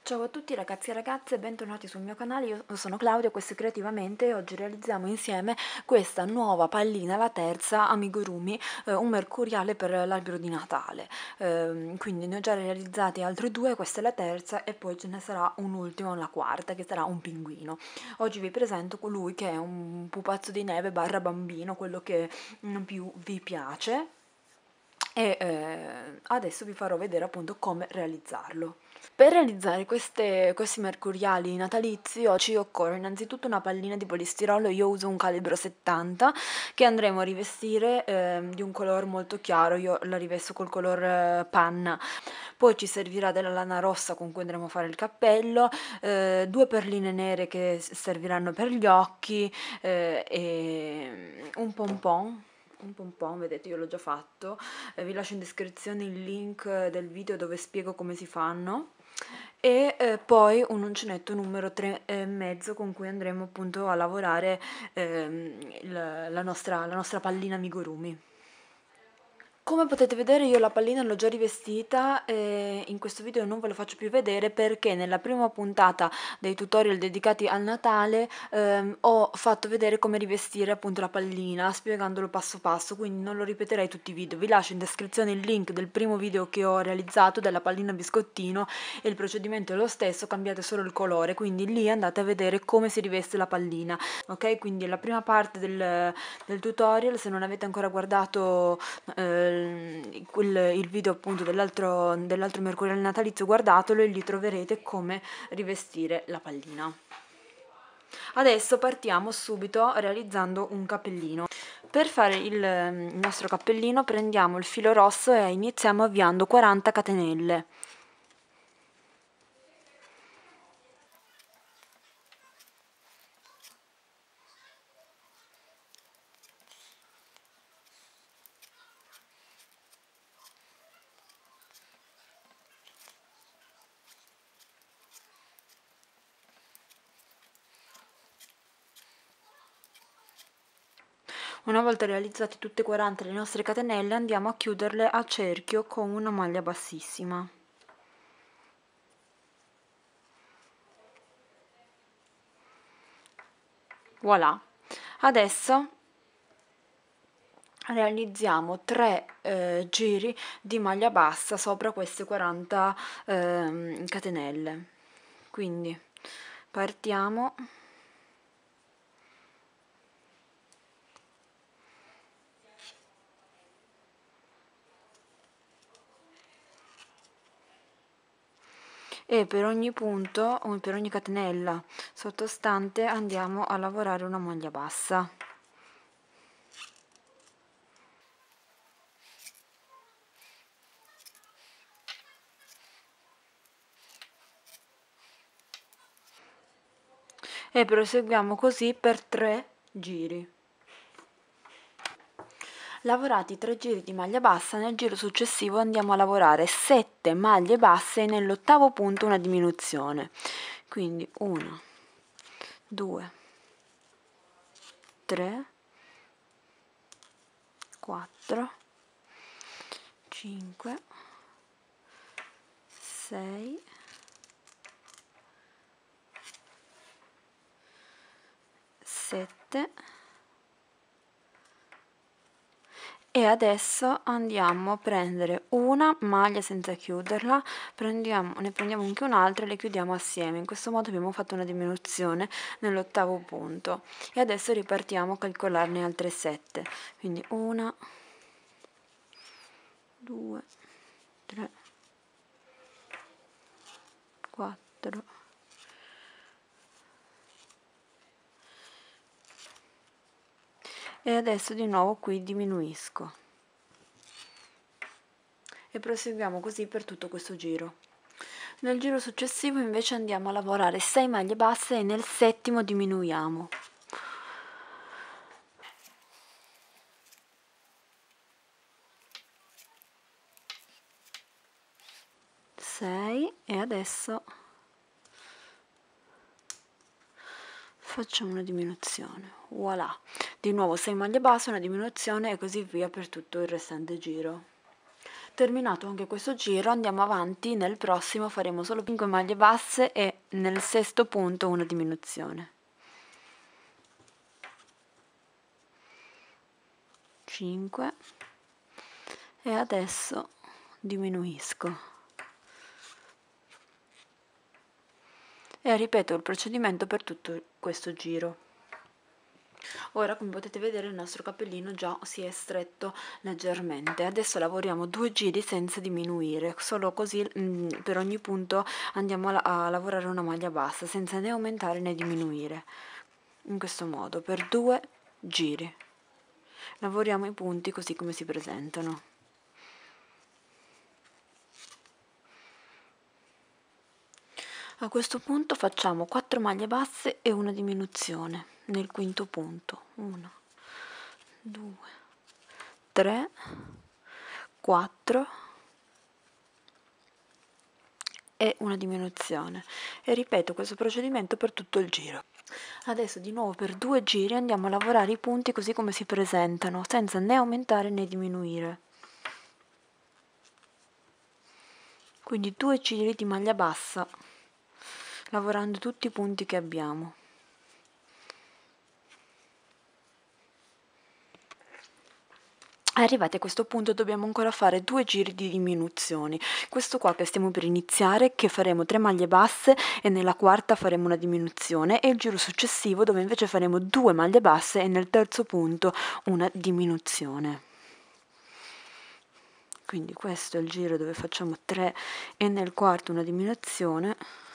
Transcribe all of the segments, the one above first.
Ciao a tutti ragazzi e ragazze, bentornati sul mio canale, io sono Claudia, questo è Creativamente e oggi realizziamo insieme questa nuova pallina, la terza amigurumi, un mercuriale per l'albero di Natale. Quindi ne ho già realizzati altri due, questa è la terza e poi ce ne sarà un ultimo, la quarta, che sarà un pinguino. Oggi vi presento colui che è un pupazzo di neve barra bambino, quello che più vi piace e adesso vi farò vedere appunto come realizzarlo. Per realizzare questi mercuriali natalizi ci occorre innanzitutto una pallina di polistirolo, io uso un calibro 70 che andremo a rivestire di un colore molto chiaro, io la rivesto col color panna. Poi ci servirà della lana rossa con cui andremo a fare il cappello, due perline nere che serviranno per gli occhi e un pompon. Un pompon, vedete io l'ho già fatto, vi lascio in descrizione il link del video dove spiego come si fanno e poi un uncinetto numero 3 e mezzo con cui andremo appunto a lavorare la nostra pallina amigurumi. Come potete vedere io la pallina l'ho già rivestita e in questo video non ve lo faccio più vedere perché nella prima puntata dei tutorial dedicati al Natale ho fatto vedere come rivestire appunto la pallina spiegandolo passo passo, quindi non lo ripeterei tutti i video. Vi lascio in descrizione il link del primo video che ho realizzato della pallina biscottino e il procedimento è lo stesso, cambiate solo il colore, quindi lì andate a vedere come si riveste la pallina, ok? Quindi la prima parte del tutorial, se non avete ancora guardato il video appunto dell'altro mercuriale natalizio, guardatelo e lì troverete come rivestire la pallina. Adesso partiamo subito realizzando un cappellino. Per fare il nostro cappellino prendiamo il filo rosso e iniziamo avviando 40 catenelle. Una volta realizzate tutte e 40 le nostre catenelle andiamo a chiuderle a cerchio con una maglia bassissima. Voilà, adesso realizziamo 3 giri di maglia bassa sopra queste 40 catenelle. Quindi partiamo e per ogni punto o per ogni catenella sottostante andiamo a lavorare una maglia bassa. E proseguiamo così per 3 giri. Lavorati 3 giri di maglia bassa, nel giro successivo andiamo a lavorare 7 maglie basse e nell'ottavo punto una diminuzione. Quindi 1, 2, 3, 4, 5, 6, 7 e adesso andiamo a prendere una maglia senza chiuderla, ne prendiamo anche un'altra e le chiudiamo assieme. In questo modo abbiamo fatto una diminuzione nell'ottavo punto e adesso ripartiamo a calcolarne altre 7. Quindi 1, 2, 3, 4, e adesso di nuovo qui diminuisco e proseguiamo così per tutto questo giro. Nel giro successivo invece andiamo a lavorare 6 maglie basse e nel settimo diminuiamo. 6 e adesso facciamo una diminuzione. Voilà, di nuovo 6 maglie basse, una diminuzione e così via per tutto il restante giro. Terminato anche questo giro andiamo avanti, nel prossimo faremo solo 5 maglie basse e nel sesto punto una diminuzione. 5 e adesso diminuisco e ripeto il procedimento per tutto questo giro. Ora, come potete vedere, il nostro cappellino già si è stretto leggermente. Adesso lavoriamo 2 giri senza diminuire, solo così per ogni punto andiamo a lavorare una maglia bassa senza né aumentare né diminuire. In questo modo per 2 giri lavoriamo i punti così come si presentano. A questo punto facciamo 4 maglie basse e una diminuzione nel quinto punto. 1, 2, 3, 4 e una diminuzione. E ripeto questo procedimento per tutto il giro. Adesso di nuovo per 2 giri andiamo a lavorare i punti così come si presentano, senza né aumentare né diminuire. Quindi 2 giri di maglia bassa, lavorando tutti i punti che abbiamo. Arrivati a questo punto dobbiamo ancora fare 2 giri di diminuzioni. Questo qua che stiamo per iniziare, che faremo 3 maglie basse e nella quarta faremo una diminuzione, e il giro successivo dove invece faremo 2 maglie basse e nel terzo punto una diminuzione. Quindi questo è il giro dove facciamo 3 e nel quarto una diminuzione.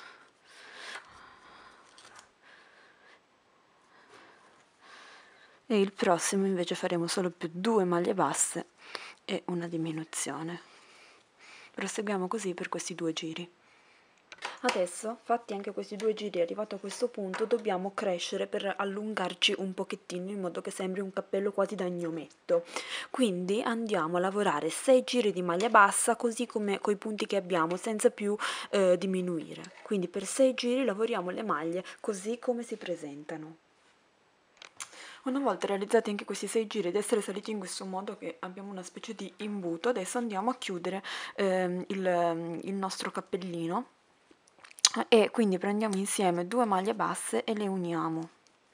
E il prossimo invece faremo solo più 2 maglie basse e una diminuzione. Proseguiamo così per questi 2 giri. Adesso, fatti anche questi 2 giri, arrivato a questo punto, dobbiamo crescere per allungarci un pochettino in modo che sembri un cappello quasi da gnometto. Quindi andiamo a lavorare 6 giri di maglia bassa così come coi punti che abbiamo, senza più diminuire. Quindi per 6 giri lavoriamo le maglie così come si presentano. Una volta realizzati anche questi 6 giri ed essere saliti in questo modo che abbiamo una specie di imbuto, adesso andiamo a chiudere il nostro cappellino e quindi prendiamo insieme 2 maglie basse e le uniamo.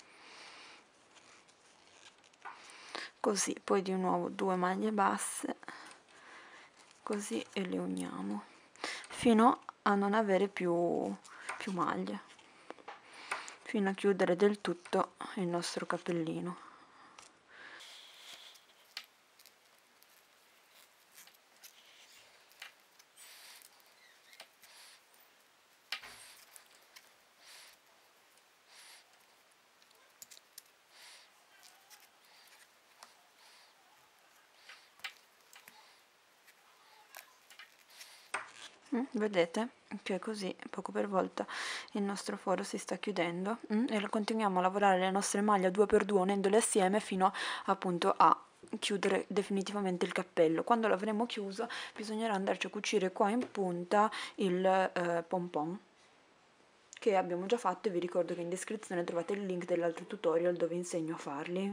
Così, poi di nuovo 2 maglie basse, così, e le uniamo fino a non avere più maglie, fino a chiudere del tutto il nostro cappellino. Vedete che così poco per volta il nostro foro si sta chiudendo e continuiamo a lavorare le nostre maglie 2x2 unendole assieme fino appunto a chiudere definitivamente il cappello. Quando l'avremo chiuso bisognerà andarci a cucire qua in punta il pompon che abbiamo già fatto, e vi ricordo che in descrizione trovate il link dell'altro tutorial dove insegno a farli.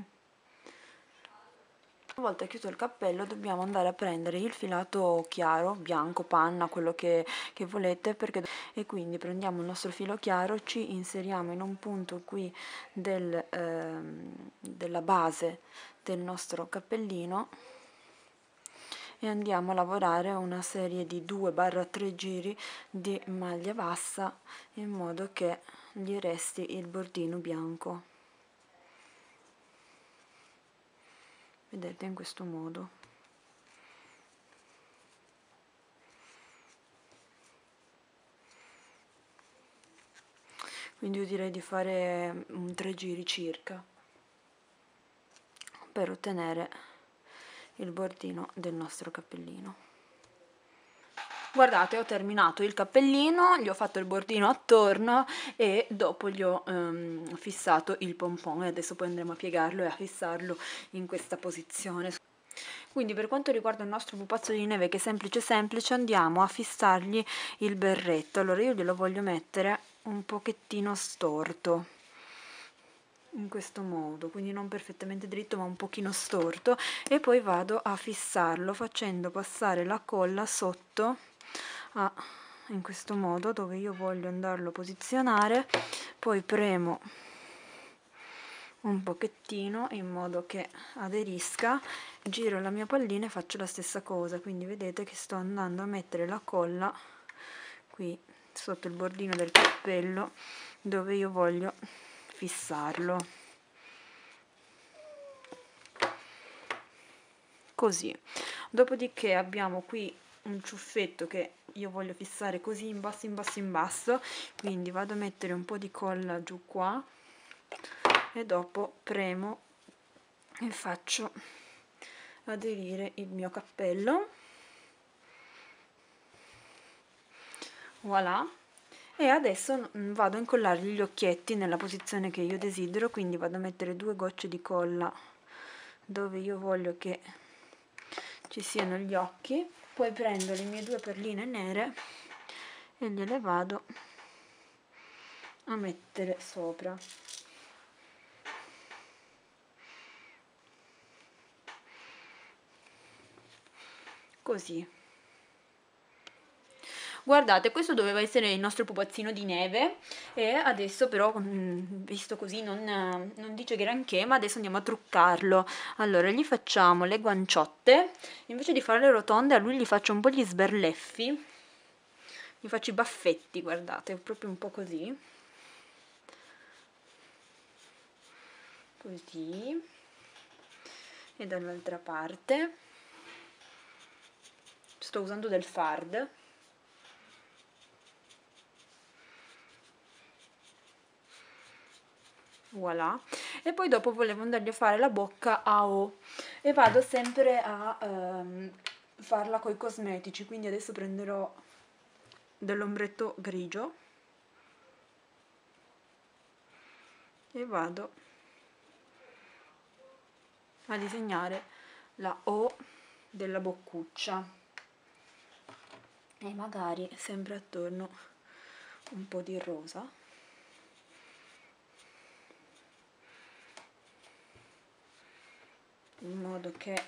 Una volta chiuso il cappello dobbiamo andare a prendere il filato chiaro, bianco, panna, quello che volete, e quindi prendiamo il nostro filo chiaro, ci inseriamo in un punto qui della base del nostro cappellino e andiamo a lavorare una serie di 2-3 giri di maglia bassa in modo che gli resti il bordino bianco. Vedete, in questo modo. Quindi io direi di fare 3 giri circa per ottenere il bordino del nostro cappellino. Guardate, ho terminato il cappellino, gli ho fatto il bordino attorno e dopo gli ho fissato il pompon, e adesso poi andremo a piegarlo e a fissarlo in questa posizione. Quindi per quanto riguarda il nostro pupazzo di neve, che è semplice semplice, andiamo a fissargli il berretto. Allora io glielo voglio mettere un pochettino storto, in questo modo, quindi non perfettamente dritto ma un pochino storto, e poi vado a fissarlo facendo passare la colla sotto in questo modo dove io voglio andarlo a posizionare, poi premo un pochettino in modo che aderisca, giro la mia pallina e faccio la stessa cosa, quindi vedete che sto andando a mettere la colla qui sotto il bordino del cappello dove io voglio fissarlo, così. Dopodiché abbiamo qui un ciuffetto che io voglio fissare così in basso in basso in basso, quindi vado a mettere un po' di colla giù qua e dopo premo e faccio aderire il mio cappello, voilà. E adesso vado a incollargli gli occhietti nella posizione che io desidero, quindi vado a mettere 2 gocce di colla dove io voglio che ci siano gli occhi, poi prendo le mie 2 perline nere e gliele vado a mettere sopra, così. Guardate, questo doveva essere il nostro pupazzino di neve e adesso però, visto così, non dice granché, ma adesso andiamo a truccarlo. Allora, gli facciamo le guanciotte, invece di farle rotonde a lui gli faccio un po' gli sberleffi, gli faccio i baffetti, guardate, proprio un po' così. Così. E dall'altra parte. Sto usando del fard. Voilà. E poi dopo volevo andargli a fare la bocca a O e vado sempre a farla coi cosmetici, quindi adesso prenderò dell'ombretto grigio e vado a disegnare la O della boccuccia e magari sempre attorno un po' di rosa, in modo che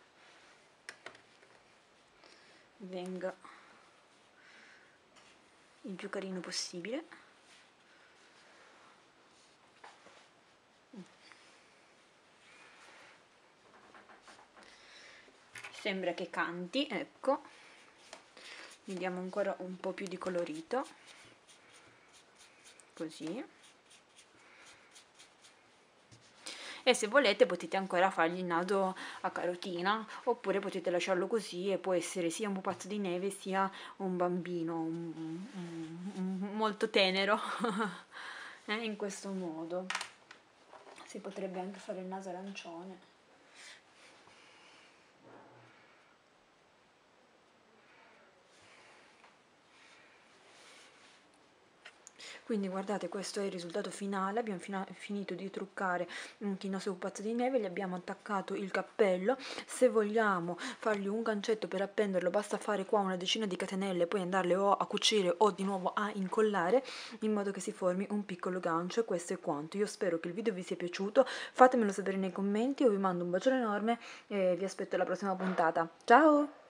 venga il più carino possibile. Sembra che canti, ecco, gli diamo ancora un po' più di colorito, così. E se volete potete ancora fargli il naso a carotina, oppure potete lasciarlo così e può essere sia un pupazzo di neve sia un bambino molto tenero. In questo modo si potrebbe anche fare il naso arancione. Quindi guardate, questo è il risultato finale, abbiamo finito di truccare anche il nostro pupazzo di neve, gli abbiamo attaccato il cappello. Se vogliamo fargli un gancetto per appenderlo basta fare qua una decina di catenelle, poi andarle o a cucire o di nuovo a incollare in modo che si formi un piccolo gancio, e questo è quanto. Io spero che il video vi sia piaciuto, fatemelo sapere nei commenti, io vi mando un bacione enorme e vi aspetto alla prossima puntata. Ciao!